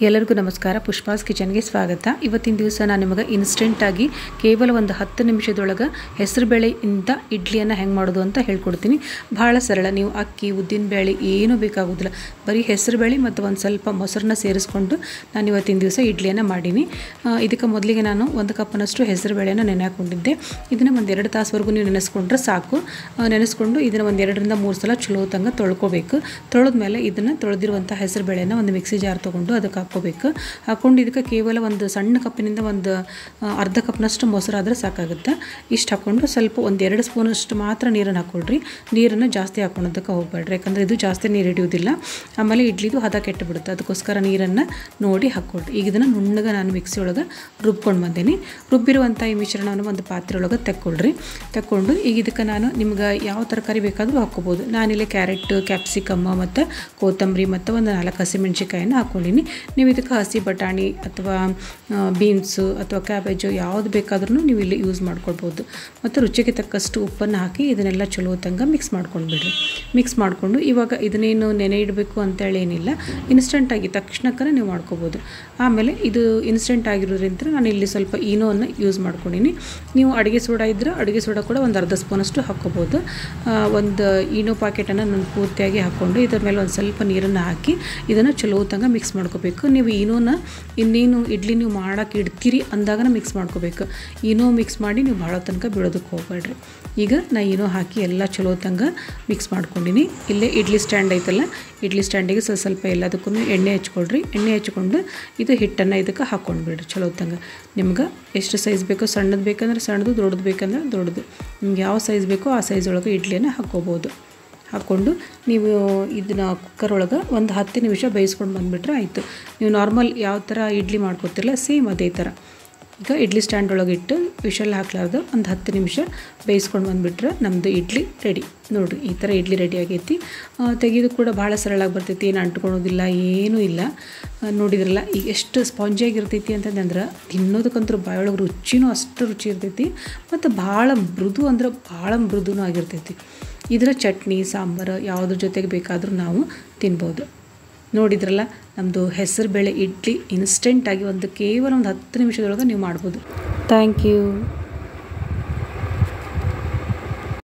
ಎಲ್ಲರಿಗೂ ನಮಸ್ಕಾರ. ಪುಷ್ಪಾಸ್ ಕಿಚನ್ಗೆ ಸ್ವಾಗತ. ಇವತ್ತಿನ ದಿವಸ ನಾನು ನಿಮಗೆ ಇನ್ಸ್ಟೆಂಟಾಗಿ ಕೇವಲ ಒಂದು 10 ನಿಮಿಷದೊಳಗೆ ಹೆಸರುಬೇಳೆಯಿಂದ ಇಡ್ಲಿಯನ್ನು ಹೆಂಗೆ ಮಾಡೋದು ಅಂತ ಹೇಳ್ಕೊಡ್ತೀನಿ. ಭಾಳ ಸರಳ. ನೀವು ಅಕ್ಕಿ, ಉದ್ದಿನ ಬೇಳೆ ಏನೂ ಬೇಕಾಗೋದಿಲ್ಲ. ಬರೀ ಹೆಸರುಬೇಳೆ ಮತ್ತು ಒಂದು ಸ್ವಲ್ಪ ಮೊಸರನ್ನ ಸೇರಿಸ್ಕೊಂಡು ನಾನು ಇವತ್ತಿನ ದಿವಸ ಇಡ್ಲಿಯನ್ನು ಮಾಡೀನಿ. ಇದಕ್ಕೆ ಮೊದಲಿಗೆ ನಾನು 1 ಕಪ್ನಷ್ಟು ಹೆಸರುಬೇಳೆನ ನೆನೆ ಹಾಕ್ಕೊಂಡಿದ್ದೆ. ಇದನ್ನು ಒಂದು 2 ತಾಸುವರೆಗೂ ನೀವು ನೆನೆಸ್ಕೊಂಡ್ರೆ ಸಾಕು. ನೆನೆಸ್ಕೊಂಡು ಇದನ್ನು ಒಂದು 2 ರಿಂದ 3 ಸಲ ಚಲೋ ತಂಗ ತೊಳ್ಕೊಬೇಕು. ತೊಳೆದ್ಮೇಲೆ ಇದನ್ನು ತೊಳೆದಿರುವಂಥ ಹೆಸರುಬೇಳೆನ ಒಂದು ಮಿಕ್ಸಿ ಜಾರ್ ತೊಗೊಂಡು ಅದಕ್ಕೆ ಹಾಕ್ಕೋಬೇಕು. ಹಾಕ್ಕೊಂಡು ಇದಕ್ಕೆ ಕೇವಲ ಒಂದು ಸಣ್ಣ ಕಪ್ಪಿನಿಂದ ಒಂದು ಅರ್ಧ ಕಪ್ನಷ್ಟು ಮೊಸರಾದರೆ ಸಾಕಾಗುತ್ತೆ. ಇಷ್ಟು ಹಾಕ್ಕೊಂಡು ಸ್ವಲ್ಪ ಒಂದು 2 ಸ್ಪೂನಷ್ಟು ಮಾತ್ರ ನೀರನ್ನು ಹಾಕ್ಕೊಳ್ರಿ. ನೀರನ್ನು ಜಾಸ್ತಿ ಹಾಕ್ಕೊಳೋದಕ್ಕೆ ಹೋಗಬೇಡ್ರಿ, ಯಾಕಂದರೆ ಇದು ಜಾಸ್ತಿ ನೀರು ಹಿಡಿಯೋದಿಲ್ಲ. ಆಮೇಲೆ ಇಡ್ಲಿದು ಹದ ಕೆಟ್ಟು ಬಿಡುತ್ತೆ. ಅದಕ್ಕೋಸ್ಕರ ನೀರನ್ನು ನೋಡಿ ಹಾಕ್ಕೊಳ್ರಿ. ಈಗ ಇದನ್ನು ನುಣ್ಣಗೆ ನಾನು ಮಿಕ್ಸಿ ಒಳಗೆ ರುಬ್ಕೊಂಡು ಬಂದೀನಿ. ರುಬ್ಬಿರುವಂಥ ಈ ಮಿಶ್ರಣವನ್ನು ಒಂದು ಪಾತ್ರೆ ಒಳಗೆ ತಕ್ಕೊಂಡು ಈಗ ಇದಕ್ಕೆ ನಾನು ನಿಮ್ಗೆ ಯಾವ ತರಕಾರಿ ಬೇಕಾದರೂ ಹಾಕ್ಕೋಬೋದು. ನಾನಿಲ್ಲಿ ಕ್ಯಾರೆಟ್, ಕ್ಯಾಪ್ಸಿಕಮ್ ಮತ್ತು ಕೊತ್ತಂಬರಿ ಮತ್ತು ಒಂದು 4 ಹಸಿಮೆಣ್ಸಿಕಾಯನ್ನು ಹಾಕ್ಕೊಂಡಿನಿ. ನೀವು ಇದಕ್ಕೆ ಹಸಿ ಬಟಾಣಿ ಅಥವಾ ಬೀನ್ಸು ಅಥವಾ ಕ್ಯಾಬೇಜು ಯಾವುದು ಬೇಕಾದ್ರೂ ನೀವು ಇಲ್ಲಿ ಯೂಸ್ ಮಾಡ್ಕೊಳ್ಬೋದು. ಮತ್ತು ರುಚಿಗೆ ತಕ್ಕಷ್ಟು ಉಪ್ಪನ್ನು ಹಾಕಿ ಇದನ್ನೆಲ್ಲ ಚಲೋ ತಂಗ ಮಿಕ್ಸ್ ಮಾಡ್ಕೊಂಡ್ಬಿಡ್ರಿ. ಮಿಕ್ಸ್ ಮಾಡಿಕೊಂಡು ಇವಾಗ ಇದನ್ನೇನು ನೆನೆ ಇಡಬೇಕು ಅಂತೇಳಿ ಏನಿಲ್ಲ, ಇನ್ಸ್ಟೆಂಟಾಗಿ ತಕ್ಷಣಕ್ಕೇ ನೀವು ಮಾಡ್ಕೋಬೋದು. ಆಮೇಲೆ ಇದು ಇನ್ಸ್ಟೆಂಟ್ ಆಗಿರೋದ್ರಿಂದ ನಾನು ಇಲ್ಲಿ ಸ್ವಲ್ಪ ಈನೋವನ್ನು ಯೂಸ್ ಮಾಡ್ಕೊಂಡಿನಿ. ನೀವು ಅಡುಗೆ ಸೋಡಾ ಇದ್ದರೆ ಅಡುಗೆ ಸೋಡಾ ಕೂಡ ಒಂದು ಅರ್ಧ ಸ್ಪೂನಷ್ಟು ಹಾಕ್ಕೋಬೋದು. ಒಂದು ಈನೋ ಪ್ಯಾಕೆಟನ್ನು ನಾನು ಪೂರ್ತಿಯಾಗಿ ಹಾಕ್ಕೊಂಡು ಇದರ ಮೇಲೆ ಒಂದು ಸ್ವಲ್ಪ ನೀರನ್ನು ಹಾಕಿ ಇದನ್ನು ಚಲೋ ತಂಗ ಮಿಕ್ಸ್ ಮಾಡ್ಕೋಬೇಕು. ನೀವು ಈನೋನ ಇನ್ನೇನು ಇಡ್ಲಿ ನೀವು ಮಾಡೋಕ್ಕೆ ಇಡ್ತೀರಿ ಅಂದಾಗ ಮಿಕ್ಸ್ ಮಾಡ್ಕೋಬೇಕು. ಈನೋ ಮಿಕ್ಸ್ ಮಾಡಿ ನೀವು ಭಾಳ ತನಕ ಬಿಡೋದಕ್ಕೆ ಹೋಗಬೇಡ್ರಿ. ಈಗ ನಾನು ಈನೋ ಹಾಕಿ ಎಲ್ಲ ಚಲೋ ತಂಗ ಮಿಕ್ಸ್ ಮಾಡ್ಕೊಂಡಿನಿ. ಇಲ್ಲೇ ಇಡ್ಲಿ ಸ್ಟ್ಯಾಂಡ್ ಐತಲ್ಲ, ಇಡ್ಲಿ ಸ್ಟ್ಯಾಂಡಿಗೆ ಸ್ವಲ್ಪ ಎಲ್ಲದಕ್ಕೂ ಎಣ್ಣೆ ಹಚ್ಕೊಳ್ರಿ. ಎಣ್ಣೆ ಹಚ್ಕೊಂಡು ಇದು ಹಿಟ್ಟನ್ನು ಇದಕ್ಕೆ ಹಾಕ್ಕೊಂಡ್ಬಿಡ್ರಿ ಚಲೋ ತಂಗ. ನಿಮ್ಗೆ ಎಷ್ಟು ಸೈಜ್ ಬೇಕೋ, ಸಣ್ಣದು ಬೇಕಂದ್ರೆ ಸಣ್ಣದು, ದೊಡ್ಡದು ಬೇಕಂದ್ರೆ ದೊಡ್ಡದು, ನಿಮ್ಗೆ ಯಾವ ಸೈಜ್ ಬೇಕೋ ಆ ಸೈಜ್ ಒಳಗೆ ಇಡ್ಲಿಯನ್ನು ಹಾಕ್ಕೋಬೋದು. ಹಾಕ್ಕೊಂಡು ನೀವು ಇದನ್ನು ಕುಕ್ಕರ್ ಒಳಗೆ ಒಂದು 10 ನಿಮಿಷ ಬೇಯಿಸ್ಕೊಂಡು ಬಂದುಬಿಟ್ರೆ ಆಯಿತು. ನೀವು ನಾರ್ಮಲ್ ಯಾವ ಥರ ಇಡ್ಲಿ ಮಾಡ್ಕೊತಿರಲ್ಲ ಸೇಮ್ ಅದೇ ಥರ. ಈಗ ಇಡ್ಲಿ ಸ್ಟ್ಯಾಂಡ್ ಒಳಗೆ ಇಟ್ಟು ವಿಷಲ್ ಹಾಕ್ಲಾರ್ದು ಒಂದು 10 ನಿಮಿಷ ಬೇಯಿಸ್ಕೊಂಡು ಬಂದುಬಿಟ್ರೆ ನಮ್ಮದು ಇಡ್ಲಿ ರೆಡಿ. ನೋಡಿರಿ, ಈ ಥರ ಇಡ್ಲಿ ರೆಡಿ ಆಗೈತಿ. ತೆಗೆದು ಕೂಡ ಭಾಳ ಸರಳಾಗಿ ಬರ್ತೈತಿ, ಏನು ಅಂಟ್ಕೊಳೋದಿಲ್ಲ, ಏನೂ ಇಲ್ಲ. ನೋಡಿದ್ರಲ್ಲ ಈಗ ಎಷ್ಟು ಸ್ಪಾಂಜಿಯಾಗಿರ್ತೈತಿ ಅಂತಂದ್ರೆ ತಿನ್ನೋದಕ್ಕಂತೂ ಬಾಯೊಳಗೆ ರುಚಿನೂ ಅಷ್ಟು ರುಚಿ ಇರ್ತೈತಿ. ಮತ್ತು ಭಾಳ ಮೃದು ಅಂದ್ರೆ ಭಾಳ ಮೃದುನೂ ಆಗಿರ್ತೈತಿ. ಇದರ ಚಟ್ನಿ, ಸಾಂಬಾರು ಯಾವುದ್ರ ಜೊತೆಗೆ ಬೇಕಾದರೂ ನಾವು ತಿನ್ಬೋದು. ನೋಡಿದ್ರಲ್ಲ, ನಮ್ಮದು ಹೆಸರುಬೇಳೆ ಇಡ್ಲಿ ಇನ್ಸ್ಟೆಂಟಾಗಿ ಕೇವಲ ಒಂದು 10 ನಿಮಿಷದೊಳಗೆ ನೀವು ಮಾಡ್ಬೋದು. Thank you.